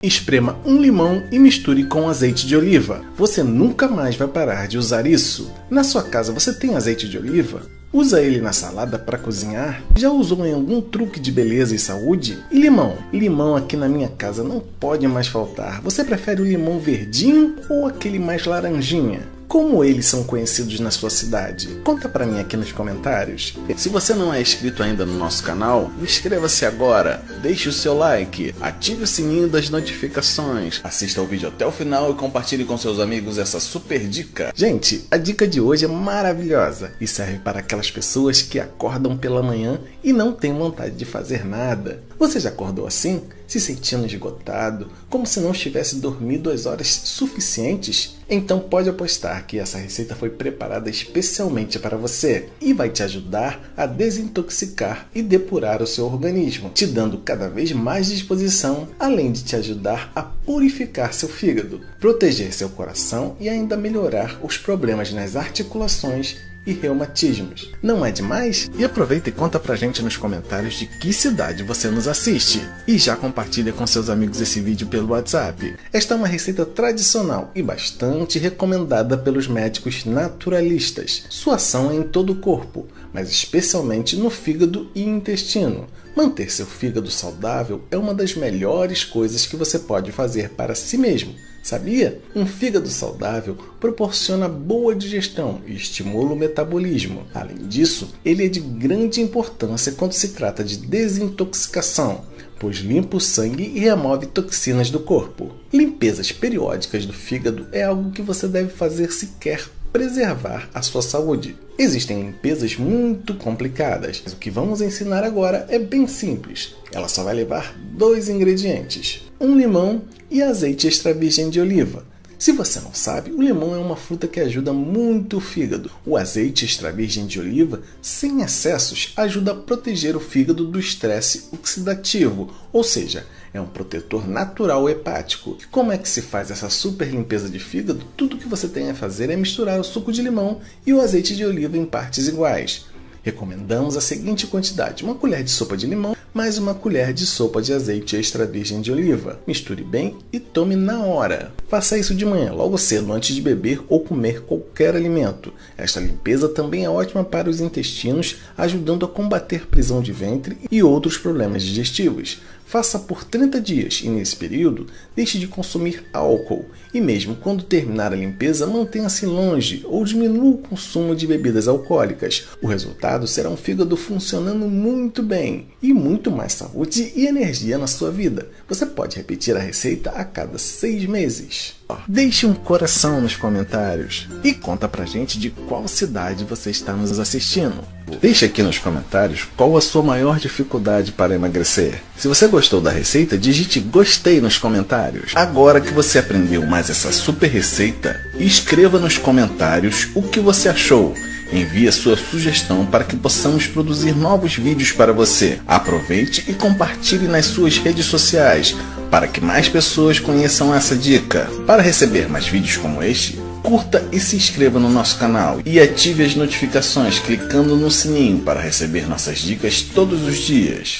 Esprema um limão e misture com azeite de oliva. Você nunca mais vai parar de usar isso. Na sua casa você tem azeite de oliva? Usa ele na salada para cozinhar? Já usou em algum truque de beleza e saúde? E limão? Limão aqui na minha casa não pode mais faltar. Você prefere o limão verdinho ou aquele mais laranjinha? Como eles são conhecidos na sua cidade? Conta pra mim aqui nos comentários. Se você não é inscrito ainda no nosso canal, inscreva-se agora, deixe o seu like, ative o sininho das notificações, assista o vídeo até o final e compartilhe com seus amigos essa super dica. Gente, a dica de hoje é maravilhosa e serve para aquelas pessoas que acordam pela manhã e não têm vontade de fazer nada. Você já acordou assim? Se sentindo esgotado, como se não tivesse dormido as horas suficientes? Então pode apostar que essa receita foi preparada especialmente para você e vai te ajudar a desintoxicar e depurar o seu organismo, te dando cada vez mais disposição, além de te ajudar a purificar seu fígado, proteger seu coração e ainda melhorar os problemas nas articulações e reumatismos. Não é demais? E aproveita e conta pra gente nos comentários de que cidade você nos assiste. E já compartilha com seus amigos esse vídeo pelo WhatsApp. Esta é uma receita tradicional e bastante recomendada pelos médicos naturalistas. Sua ação é em todo o corpo, mas especialmente no fígado e intestino. Manter seu fígado saudável é uma das melhores coisas que você pode fazer para si mesmo. Sabia? Um fígado saudável proporciona boa digestão e estimula o metabolismo. Além disso, ele é de grande importância quando se trata de desintoxicação, pois limpa o sangue e remove toxinas do corpo. Limpezas periódicas do fígado é algo que você deve fazer se quer preservar a sua saúde. Existem limpezas muito complicadas, mas o que vamos ensinar agora é bem simples. Ela só vai levar 2 ingredientes, um limão e azeite extra virgem de oliva. Se você não sabe, o limão é uma fruta que ajuda muito o fígado. O azeite extra virgem de oliva, sem excessos, ajuda a proteger o fígado do estresse oxidativo, ou seja, é um protetor natural hepático. E como é que se faz essa super limpeza de fígado? Tudo que você tem a fazer é misturar o suco de limão e o azeite de oliva em partes iguais. Recomendamos a seguinte quantidade: 1 colher de sopa de limão mais 1 colher de sopa de azeite extra virgem de oliva. Misture bem e tome na hora. Faça isso de manhã, logo cedo, antes de beber ou comer qualquer alimento. Esta limpeza também é ótima para os intestinos, ajudando a combater prisão de ventre e outros problemas digestivos. Faça por 30 dias e, nesse período, deixe de consumir álcool. E mesmo quando terminar a limpeza, mantenha-se longe ou diminua o consumo de bebidas alcoólicas. O resultado será um fígado funcionando muito bem e muito mais saúde e energia na sua vida. Você pode repetir a receita a cada 6 meses. Deixe um coração nos comentários e conta pra gente de qual cidade você está nos assistindo. Deixe aqui nos comentários qual a sua maior dificuldade para emagrecer. Se você gostou da receita, digite gostei nos comentários. Agora que você aprendeu mais essa super receita, escreva nos comentários o que você achou. Envie a sua sugestão para que possamos produzir novos vídeos para você. Aproveite e compartilhe nas suas redes sociais para que mais pessoas conheçam essa dica. Para receber mais vídeos como este, curta e se inscreva no nosso canal e ative as notificações clicando no sininho para receber nossas dicas todos os dias.